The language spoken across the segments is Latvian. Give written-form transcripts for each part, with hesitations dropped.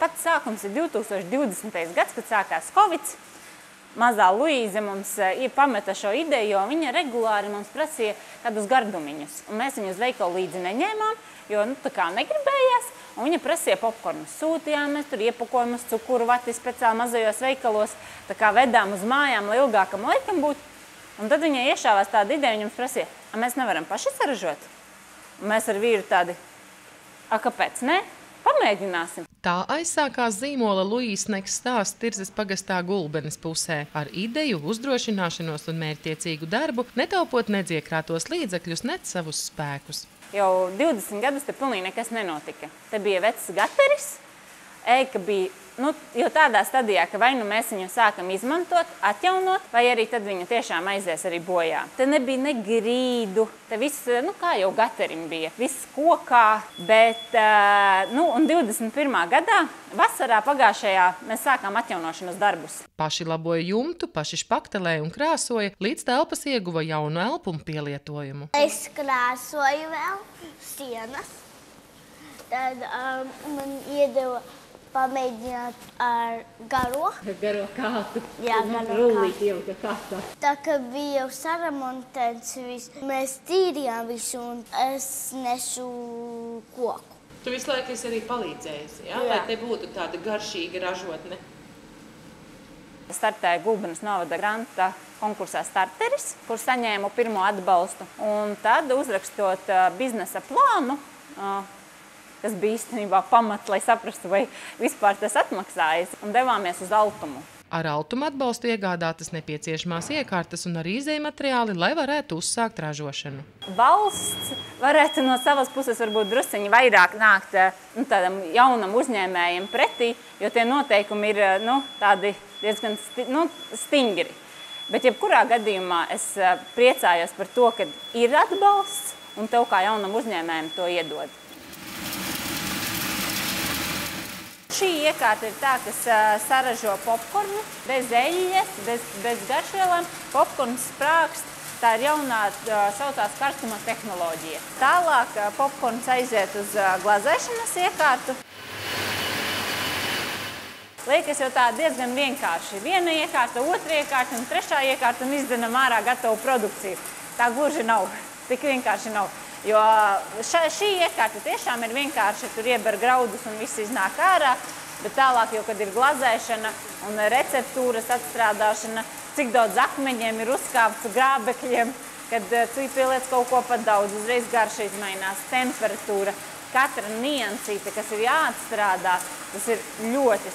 pats sākums ir 2020. gads, kad sākās Covids. Mazā Luīze mums pameta šo ideju, jo viņa regulāri mums prasīja kādus gardumiņus. Un mēs viņu uz veikalu līdzi neņēmām, jo tā kā negribējās. Un viņa prasīja popkornus. Sūtījām, mēs tur iepakojumus, cukuru vati speciāli mazajos veikalos, tā kā vedām uz mājām, lai ilgākam laikam būtu. Un tad viņa iešāvās tāda ideja, viņa mums prasīja, mēs nevaram paši saražot? Un mēs ar vīru tādi, kāpēc ne? Pamēģināsim. Tā aizsākās zīmola Luīzes Sneks stāsts Tirzas pagastā Gulbenes pusē. Ar ideju, uzdrošināšanos un mērķtiecīgu darbu, netaupot nedz iekrātos līdzekļus, nedz savus spēkus. Jau 20 gadus te pilnīgi nekas nenotika. Te bija vecs gateris, ēka bija jau tādā stadijā, ka vai nu mēs viņu sākam izmantot, atjaunot, vai arī tad viņa tiešām aizies arī bojā. Te nebija ne grīdu, te viss, kā jau gaterim bija, viss kokā, bet, un 21. gadā, vasarā pagājušajā, mēs sākām atjaunošanas darbus. Paši laboja jumtu, paši špaktelēja un krāsoja, līdz telpas ieguva jaunu elpu un pielietojumu. Es krāsoju vēl sienas, tad man iedeva pamēģināt ar garo. Garo kātu. Jā, garo rullīti ielika kātā. Tā kā bija jau saramontēts viss, mēs tīrījām visu un es nesu koku. Tu visu laiku esi arī palīdzējusi, jā? Lai te būtu tāda garšīga ražotne? Startēja Gulbenes novada granta konkursā Starteris, kur saņēmu pirmo atbalstu. Un tad uzrakstot biznesa plānu, kas bija īstenībā pamats, lai saprastu, vai vispār tas atmaksājas, un devāmies uz Altumu. Ar Altumu atbalstu iegādātas nepieciešamās iekārtas un arī izejmateriāli, lai varētu uzsākt ražošanu. Valsts varētu no savas puses varbūt drusciņi vairāk nākt tādam jaunam uzņēmējiem pretī, jo tie noteikumi ir tādi diezgan stingri. Bet jebkurā gadījumā es priecājos par to, ka ir atbalsts un tev kā jaunam uzņēmējiem to iedod. Šī iekārta ir tā, kas saražo popkornu bez eļļas, bez garšvielām. Popkorns sprākst, tā ir jaunā saucās karstuma tehnoloģija. Tālāk popkorns aiziet uz glazēšanas iekārtu. Liekas jau tā diezgan vienkārši. Viena iekārta, otra iekārta un trešā iekārta un izdzenam ārā gatavu produkciju. Tā gluži nav, tik vienkārši nav. Jo šī iekārta tiešām ir vienkārši, tur ieber graudus un viss iznāk ārā, bet tālāk jau, kad ir glazēšana un receptūras atstrādāšana, cik daudz akmeņiem ir uzkāpts grābekļiem, kad tu pieliec kaut ko pat daudz, uzreiz garša izmainās, temperatūra. Katra niansīte, kas ir jāatstrādā, tas ir ļoti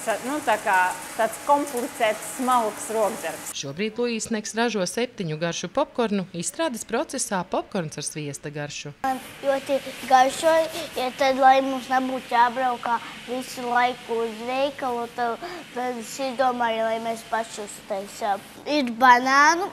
tāds komplicēts, smalks rokdarbs. Šobrīd Luīzes Sneks ražo 7 garšu popkornu, izstrādes procesā popkorns ar sviesta garšu. Man ļoti garšoja, ja tad, lai mums nebūtu jābraukā visu laiku uz veikalu, tad es domāju, lai mēs paši uztaisām. Ir banānu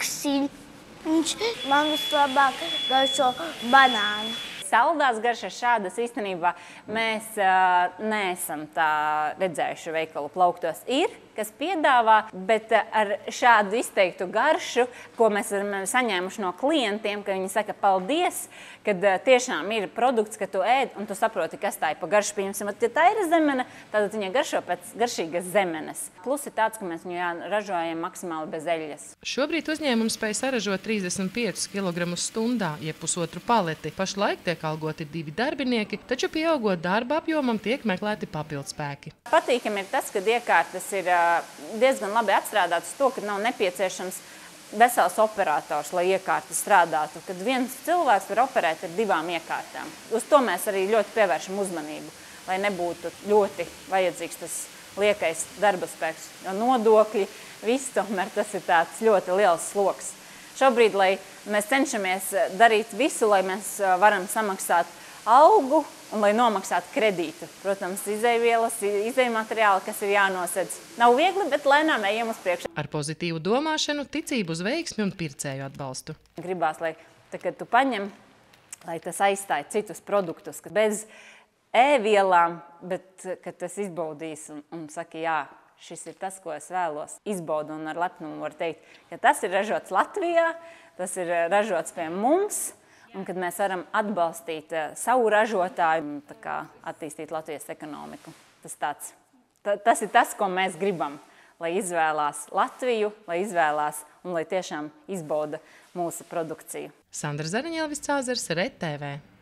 miksiņš, man vislabāk garšo banānu. Saldās garšas šādas īstenībā mēs neesam tā redzējuši veikalu plauktos. Ir, kas piedāvā, bet ar šādu izteiktu garšu, ko mēs esam saņēmuši no klientiem, ka viņi saka paldies, kad tiešām ir produkts, ka tu ēd un tu saproti, kas tā ir pa garšu. Pieņemsim, ja tā ir zemene, tad viņa garšo pēc garšīgas zemenes. Plus ir tāds, ka mēs viņu ražojam maksimāli bez eļļas. Šobrīd uzņēmums spēj saražot 35 kg stundā, jeb pusotru paleti. Pašlaik tiek algoti 2 darbinieki, taču pieaugot darba apjomam tiek meklēti papildspēki. Patīkami ir tas, ka iekārtas ir diezgan labi atstrādātas to, ka nav nepieciešams vesels operators, lai iekārta strādātu, kad viens cilvēks var operēt ar 2 iekārtām. Uz to mēs arī ļoti pievēršam uzmanību, lai nebūtu ļoti vajadzīgs tas liekais darba spēks, jo nodokļi, viss tomēr tas ir tāds ļoti liels sloks. Šobrīd, lai mēs cenšamies darīt visu, lai mēs varam samaksāt algu un lai nomaksātu kredītu. Protams, izejvielas, izejmateriāli, kas ir jānosedz. Nav viegli, bet lēnām ejam uz priekšu. Ar pozitīvu domāšanu, ticību uz veiksmi un pircēju atbalstu. Gribās, lai, kad tu paņem, lai tas aizstāja citus produktus, ka bez ēvielām, bet kad tas izbaudīs un saka, jā, šis ir tas, ko es vēlos. Izbaudu un ar lepnumu var teikt, ka tas ir ražots Latvijā, tas ir ražots pie mums, un kad mēs varam atbalstīt savu ražotāju un attīstīt Latvijas ekonomiku. Tas ir tas, ko mēs gribam, lai izvēlās Latviju, lai izvēlās un lai tiešām izbauda mūsu produkciju. Sandra Zariņēlvis, RTV.